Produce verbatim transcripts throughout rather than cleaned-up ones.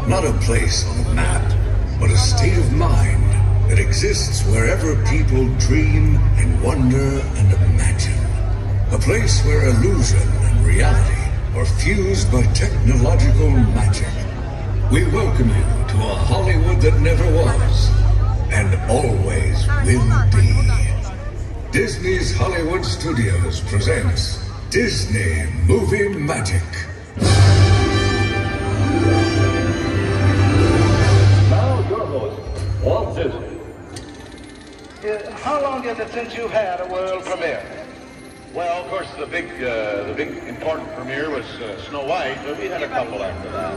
Not a place on a map, but a state of mind that exists wherever people dream and wonder and imagine. A place where illusion and reality are fused by technological magic. We welcome you to a Hollywood that never was, and always will be. Disney's Hollywood Studios presents Disney Movie Magic. Now your host, Walt Disney. Uh, how long is it since you've had a world premiere? Well, of course, the big, uh, the big important premiere was uh, Snow White, but we had a couple after that.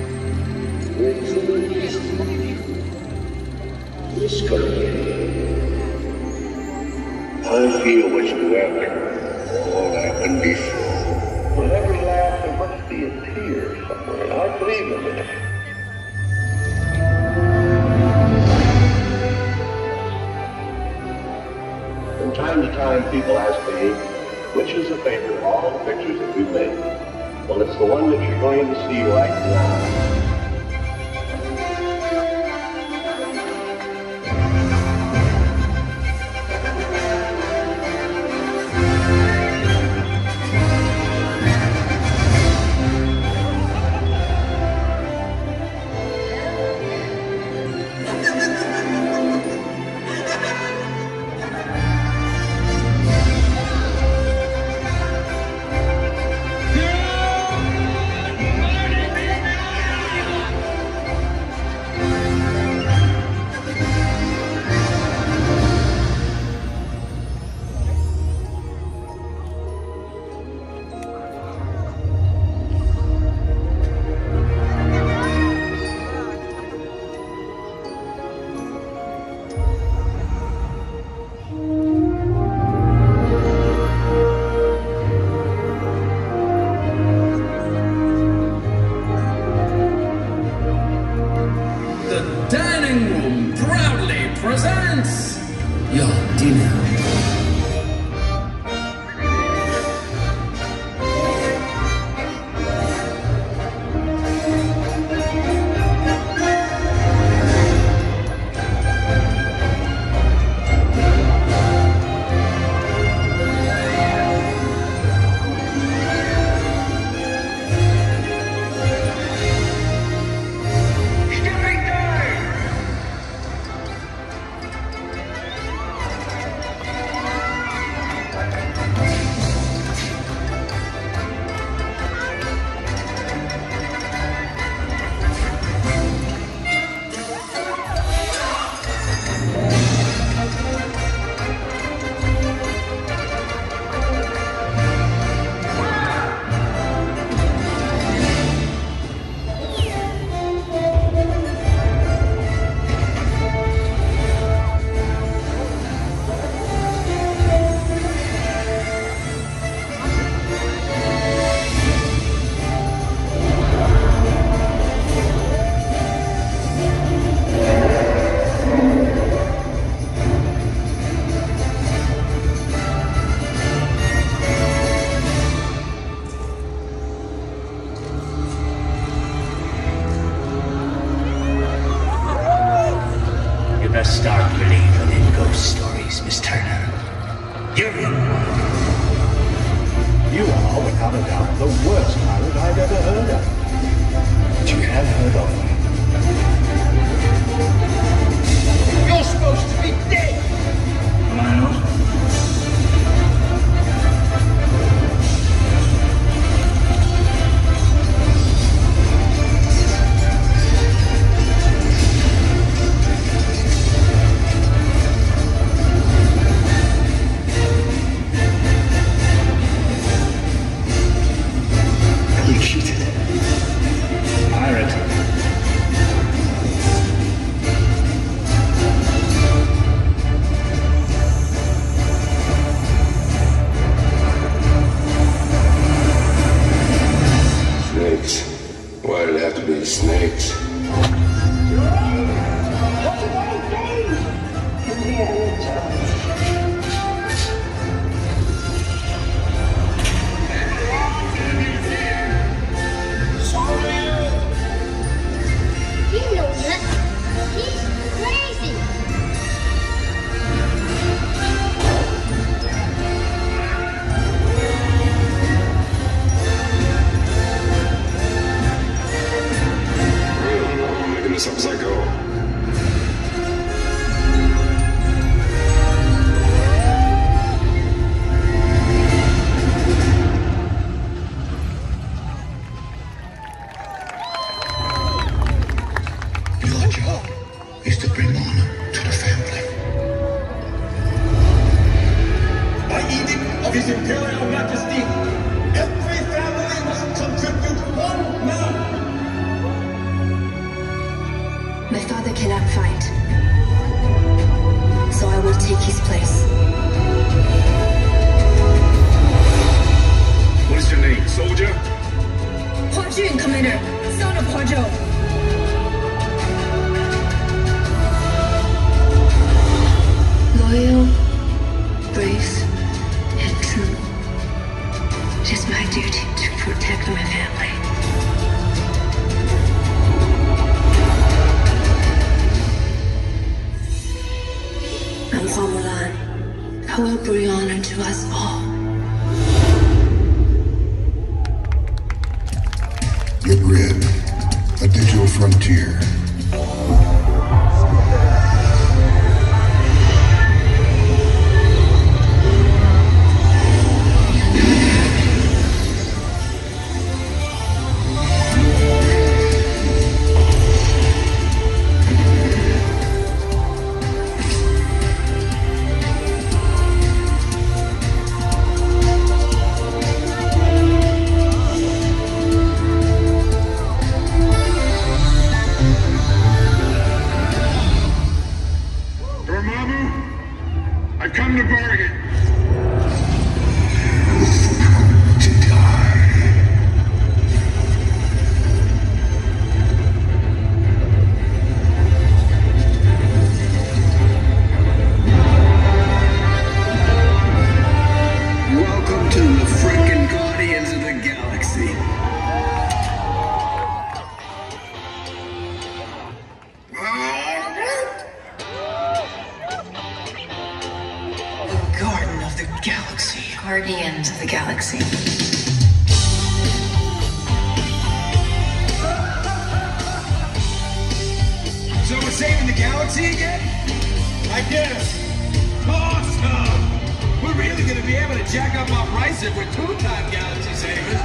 I feel what you after. All happened before. With every laugh, there must be a tear somewhere. I believe in it. From time to time, people ask me, which is the favorite of all the pictures that we've made? Well, it's the one that you're going to see right now. Presents your dinner. Start believing in ghost stories, Miss Turner. You're in. You are, without a doubt, the worst pirate I've ever heard of. But you have heard of me. You're supposed to be dead! Am I not? His Imperial Majesty, every family must contribute one man. My father cannot fight, so I will take his place. What is your name, soldier? Hua Jun, Commander, son of Hua Zhou. Loyal, brave, and true. It is my duty to protect my family. I'm Hua Mulan. I will bring honor to us all. The Grid, a digital frontier. I've come to bargain. To die. Welcome to the frickin' Guardians of the Galaxy. Garden of the Galaxy. Guardians of the Galaxy. So we're saving the galaxy again? I guess. Awesome! We're really gonna be able to jack up our price if we're two-time galaxy savers.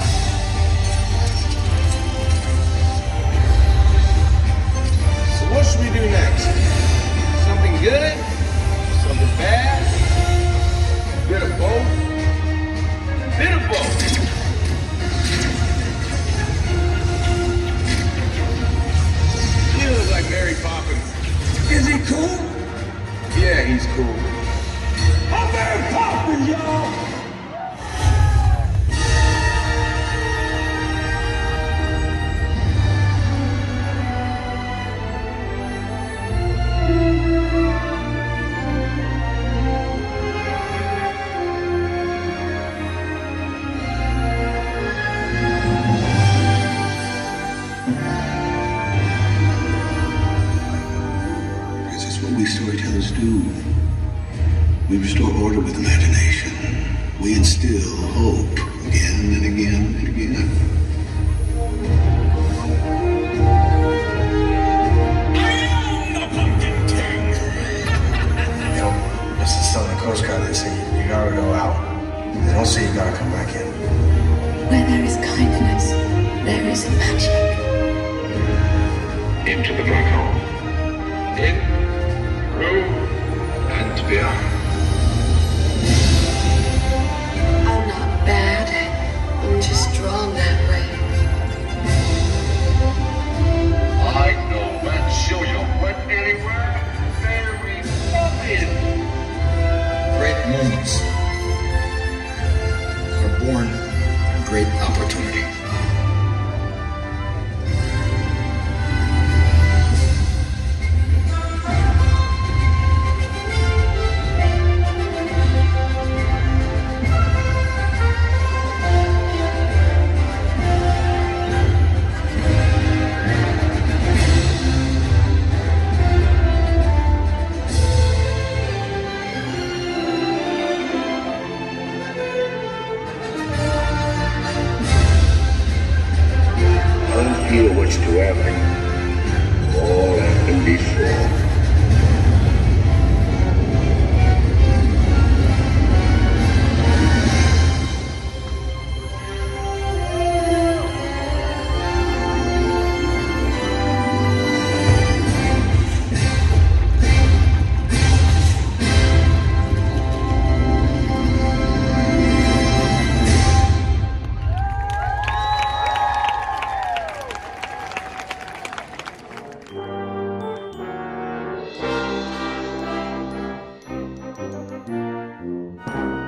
So what should we do next? Something good? Something bad? Bit of both? Bit of both. You look like Mary Poppins. Is he cool? Yeah, he's cool. I'm Mary Poppins, y'all! This is what we storytellers do. We restore order with imagination. We instill hope again and again and again. I am the Pumpkin King! You know, it's the son of the Coast Guard. They say you, you gotta go out. They don't say you gotta come back in. Where there is kindness, there is magic. Into the black hole. In, through, and beyond. I'm not bad. I'm just drawn that way. I know that show you went anywhere very fucking. Great moments are born from great opportunity. Thank you.